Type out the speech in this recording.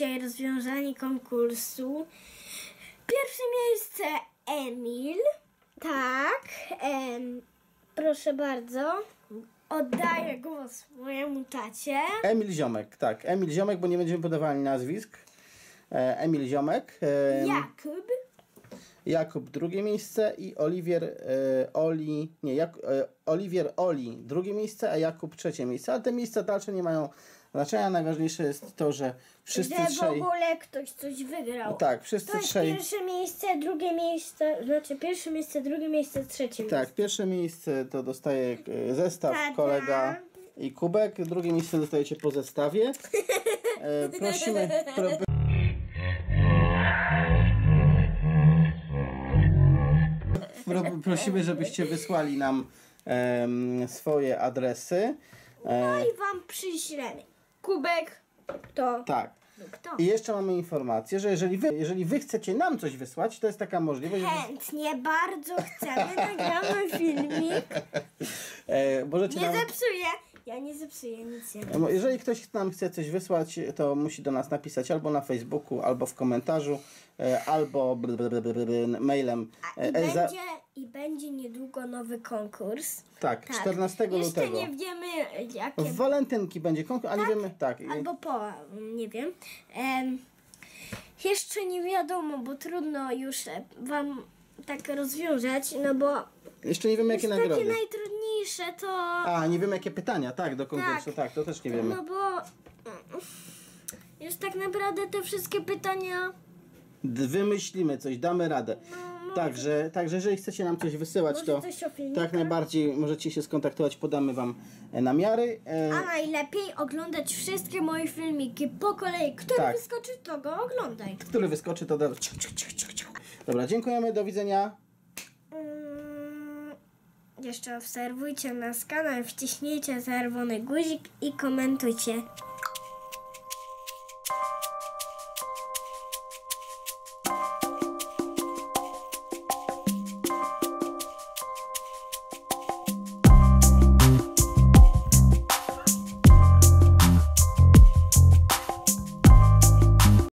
dzisiaj rozwiązanie konkursu. Pierwsze miejsce Emil. Tak, proszę bardzo. Oddaję głos mojemu tacie. Emil Ziomek, tak. Emil Ziomek, bo nie będziemy podawali nazwisk. Emil Ziomek. Jakub drugie miejsce i Oliwier Oli drugie miejsce, a Jakub trzecie miejsce. Ale te miejsca dalsze nie mają znaczenia. Najważniejsze jest to, że wszyscy trzej... w ogóle ktoś coś wygrał. Tak, wszyscy trzej... Pierwsze miejsce, drugie miejsce, znaczy pierwsze miejsce, drugie miejsce, trzecie miejsce. Tak, pierwsze miejsce to dostaje zestaw kolega i kubek. Drugie miejsce dostajecie po zestawie. Prosimy... Prosimy, żebyście wysłali nam swoje adresy. No i wam przyślemy. Kubek to... Tak. I jeszcze mamy informację, że jeżeli wy chcecie nam coś wysłać, to jest taka możliwość. Chętnie, bardzo chcemy, nagramy filmik. Możecie Nie nam... zepsuję. Ja nie zepsuję nic. Jeżeli ktoś nam chce coś wysłać, to musi do nas napisać albo na Facebooku, albo w komentarzu, albo mailem. I będzie niedługo nowy konkurs. Tak, 14 lutego. Jeszcze nie wiemy jakie. W walentynki będzie konkurs, a nie wiemy, tak. Albo nie wiem. Jeszcze nie wiadomo, bo trudno już wam tak rozwiązać, no bo jeszcze nie wiemy jakie nagrody. Takie najtrudniejsze to... A, nie wiemy jakie pytania, tak, do konkursu, tak, to też nie wiemy. No bo już tak naprawdę te wszystkie pytania... Wymyślimy coś, damy radę. Także jeżeli chcecie nam coś wysyłać, to tak najbardziej możecie się skontaktować, podamy wam namiary. A najlepiej oglądać wszystkie moje filmiki po kolei. Który wyskoczy, to go oglądaj. Który wyskoczy, to... Dobra, dziękujemy, do widzenia. Jeszcze obserwujcie nasz kanał, wciśnijcie czerwony guzik i komentujcie.